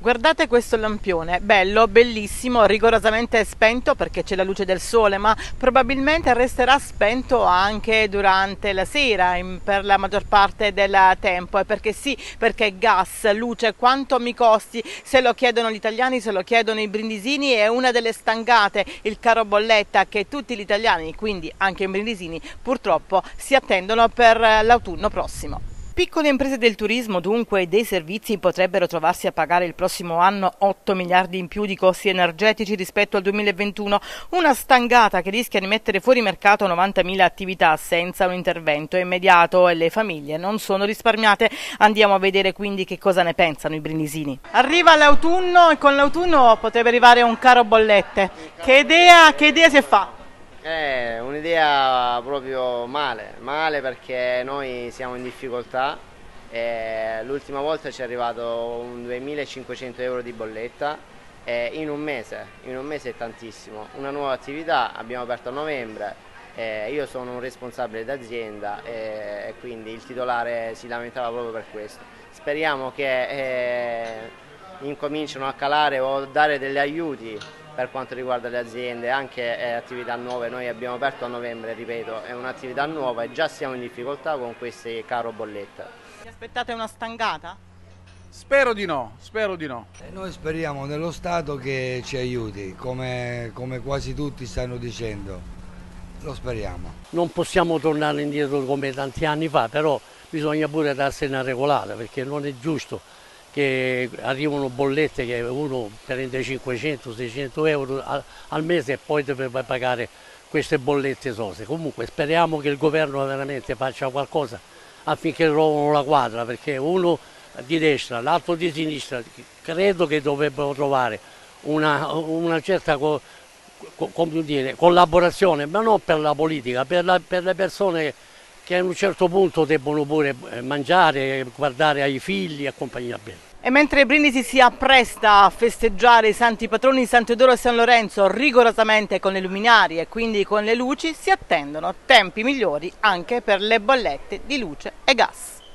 Guardate questo lampione, bello, bellissimo, rigorosamente spento perché c'è la luce del sole, ma probabilmente resterà spento anche durante la sera per la maggior parte del tempo. E perché sì, perché gas, luce, quanto mi costi? Se lo chiedono gli italiani, se lo chiedono i brindisini, è una delle stangate, il caro bolletta che tutti gli italiani, quindi anche i brindisini, purtroppo si attendono per l'autunno prossimo. Piccole imprese del turismo, dunque, e dei servizi potrebbero trovarsi a pagare il prossimo anno 8 miliardi in più di costi energetici rispetto al 2021, una stangata che rischia di mettere fuori mercato 90.000 attività senza un intervento immediato e le famiglie non sono risparmiate. Andiamo a vedere quindi che cosa ne pensano i brindisini. Arriva l'autunno e con l'autunno potrebbe arrivare un caro bollette. Che idea si è fatta? È un'idea proprio male perché noi siamo in difficoltà. L'ultima volta ci è arrivato un 2.500 euro di bolletta in un mese è tantissimo. Una nuova attività, abbiamo aperto a novembre, io sono un responsabile d'azienda e quindi il titolare si lamentava proprio per questo. Speriamo che incominciano a calare o dare degli aiuti per quanto riguarda le aziende, anche attività nuove. Noi abbiamo aperto a novembre, ripeto, è un'attività nuova e già siamo in difficoltà con queste caro bollette. Vi aspettate una stangata? Spero di no, spero di no. Noi speriamo nello Stato che ci aiuti, come quasi tutti stanno dicendo, lo speriamo. Non possiamo tornare indietro come tanti anni fa, però bisogna pure darsene regolare, perché non è giusto che arrivano bollette che uno prende 500-600 euro al mese e poi deve pagare queste bollette sose. Comunque speriamo che il governo veramente faccia qualcosa affinché trovino la quadra, perché uno di destra, l'altro di sinistra, credo che dovrebbero trovare una certa collaborazione, ma non per la politica, per le persone che a un certo punto debbono pure mangiare, guardare ai figli e compagnia bene. E mentre Brindisi si appresta a festeggiare i santi patroni San Teodoro e San Lorenzo rigorosamente con le luminarie e quindi con le luci, si attendono tempi migliori anche per le bollette di luce e gas.